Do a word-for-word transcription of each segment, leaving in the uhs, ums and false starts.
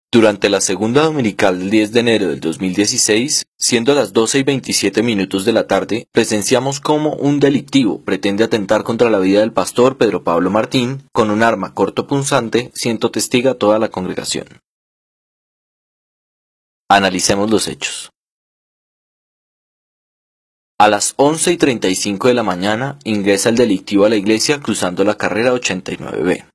Durante la segunda dominical del diez de enero del dos mil dieciséis, siendo las doce y veintisiete minutos de la tarde, presenciamos cómo un delictivo pretende atentar contra la vida del pastor Pedro Pablo Martín con un arma cortopunzante, siendo testiga toda la congregación. Analicemos los hechos. A las once y treinta y cinco de la mañana ingresa el delictivo a la iglesia cruzando la carrera ochenta y nueve B.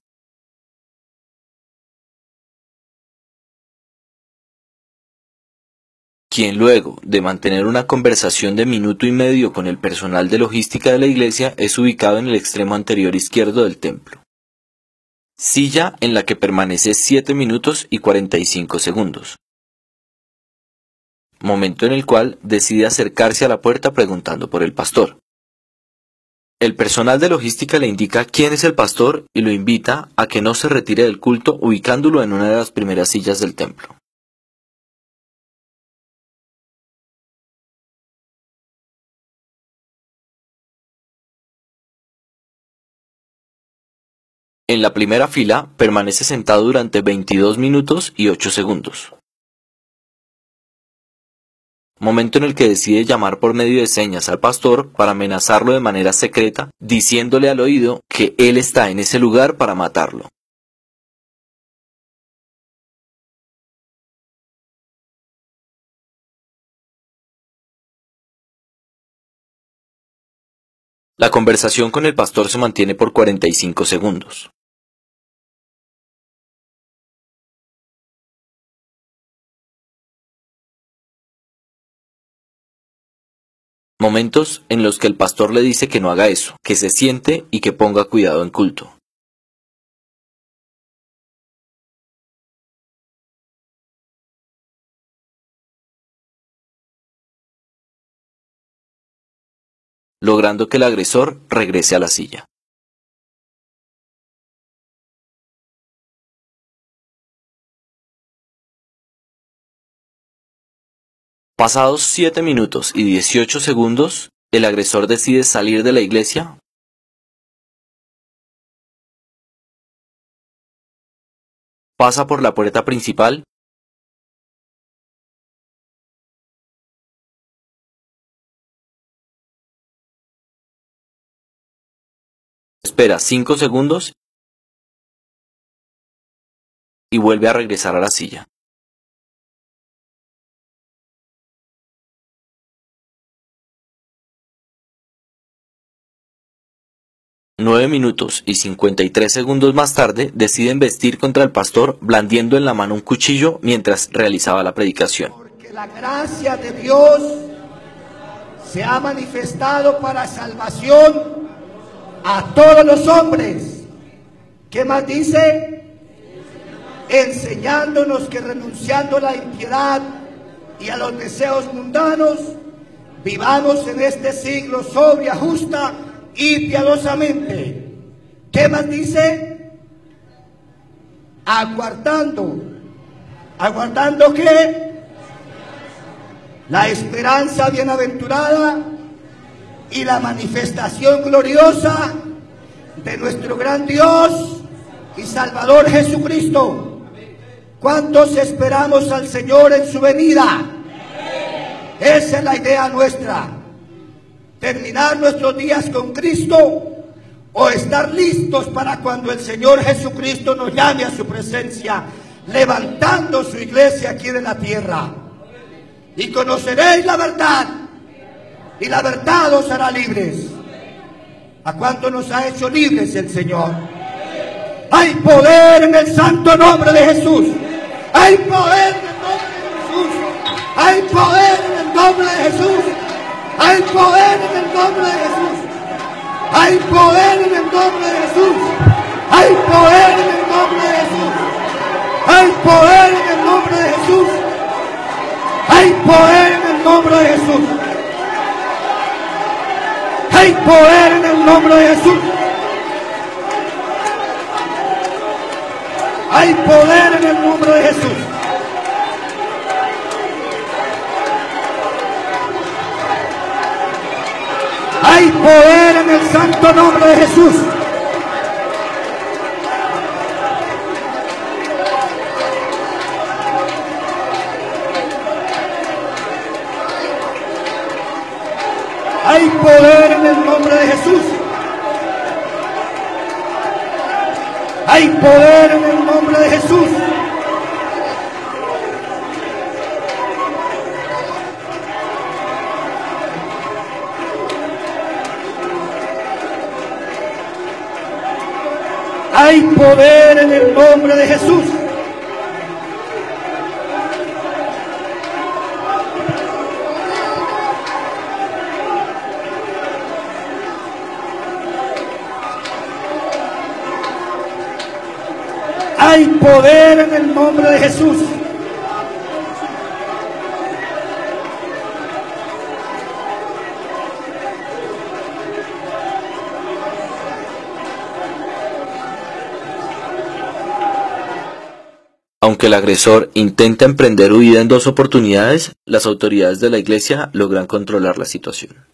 Quien luego de mantener una conversación de minuto y medio con el personal de logística de la iglesia es ubicado en el extremo anterior izquierdo del templo. Silla en la que permanece siete minutos y cuarenta y cinco segundos. Momento en el cual decide acercarse a la puerta preguntando por el pastor. El personal de logística le indica quién es el pastor y lo invita a que no se retire del culto ubicándolo en una de las primeras sillas del templo. En la primera fila permanece sentado durante veintidós minutos y ocho segundos. Momento en el que decide llamar por medio de señas al pastor para amenazarlo de manera secreta, diciéndole al oído que él está en ese lugar para matarlo. La conversación con el pastor se mantiene por cuarenta y cinco segundos. Momentos en los que el pastor le dice que no haga eso, que se siente y que ponga cuidado en culto. Logrando que el agresor regrese a la silla. Pasados siete minutos y dieciocho segundos, el agresor decide salir de la iglesia, pasa por la puerta principal, espera cinco segundos y vuelve a regresar a la silla. Nueve minutos y cincuenta y tres segundos más tarde decide embestir contra el pastor blandiendo en la mano un cuchillo mientras realizaba la predicación. Porque la gracia de Dios se ha manifestado para salvación a todos los hombres. ¿Qué más dice? Enseñándonos que renunciando a la impiedad y a los deseos mundanos, vivamos en este siglo sobria, justa y piadosamente. ¿Qué más dice? Aguardando. ¿Aguardando qué? La esperanza bienaventurada y la manifestación gloriosa de nuestro gran Dios y Salvador Jesucristo. ¿Cuántos esperamos al Señor en su venida? Esa es la idea nuestra. Terminar nuestros días con Cristo o estar listos para cuando el Señor Jesucristo nos llame a su presencia, levantando su iglesia aquí en la tierra. Y conoceréis la verdad, y la verdad os hará libres. ¿A cuánto nos ha hecho libres el Señor? Hay poder en el santo nombre de Jesús. Hay poder en el nombre de Jesús. Hay poder en el nombre de Jesús. Hay poder en el nombre de Jesús. Hay poder en el nombre de Jesús. Hay poder en el nombre de Jesús. Hay poder en el nombre de Jesús. Hay poder en el nombre de Jesús. Hay poder en el nombre de Jesús. Hay poder en el nombre de Jesús. Hay poder en el santo nombre de Jesús. Hay poder en el nombre de Jesús. Hay poder en el nombre de Jesús. Hay poder en el nombre de Jesús. Aunque el agresor intenta emprender huida en dos oportunidades, las autoridades de la iglesia logran controlar la situación.